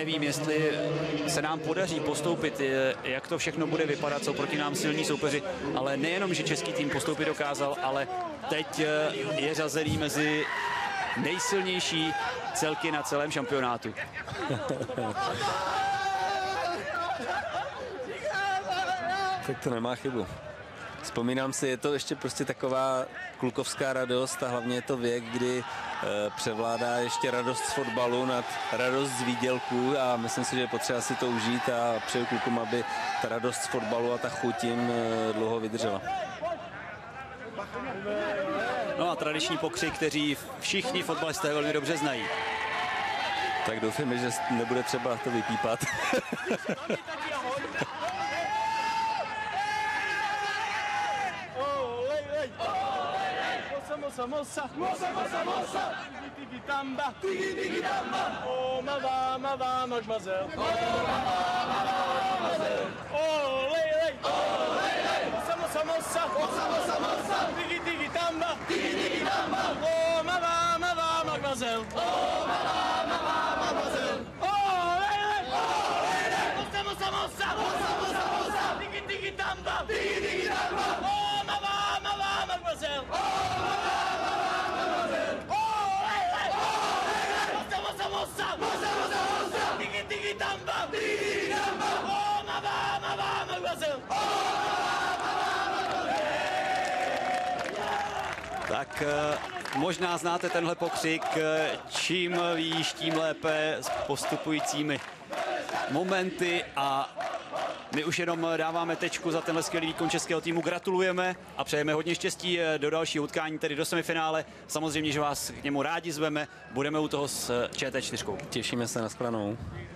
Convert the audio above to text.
nevím, jestli se nám podaří postoupit, jak to všechno bude vypadat, jsou proti nám silní soupeři, ale nejenom, že český tým postoupit dokázal, ale teď je řazený mezi nejsilnější celky na celém šampionátu. Tak to nemá chybu. Vzpomínám si, je to ještě prostě taková klukovská radost a hlavně je to věk, kdy převládá ještě radost z fotbalu nad radost z výdělků a myslím si, že je potřeba si to užít a přeju klukům, aby ta radost z fotbalu a ta chuť jim dlouho vydržela. No a tradiční pokřik, kteří všichni fotbalisté velmi dobře znají. Tak doufáme, že nebude třeba to vypípat. Mossa, mossa, mossa, mossa, mossa, tiki tamba, tiki tamba. Oh ma va, mademoiselle. Oh mademoiselle. Oh lei, oh lei. Mossa, mossa, mossa, mossa, mossa, mossa, tiki tamba, tiki tamba. Oh ma va, mademoiselle. Oh ma va, mademoiselle. Oh lei, mossa, mossa, mossa, mossa, mossa, mossa, tiki tamba, tiki tamba. Oh ma va, mademoiselle. Tak možná znáte tenhle pokřik, čím výš, tím lépe s postupujícími momenty a my už jenom dáváme tečku za tenhle skvělý výkon českého týmu, gratulujeme a přejeme hodně štěstí do dalšího utkání, tedy do semifinále. Samozřejmě, že vás k němu rádi zveme, budeme u toho s ČT4. Těšíme se, na shledanou.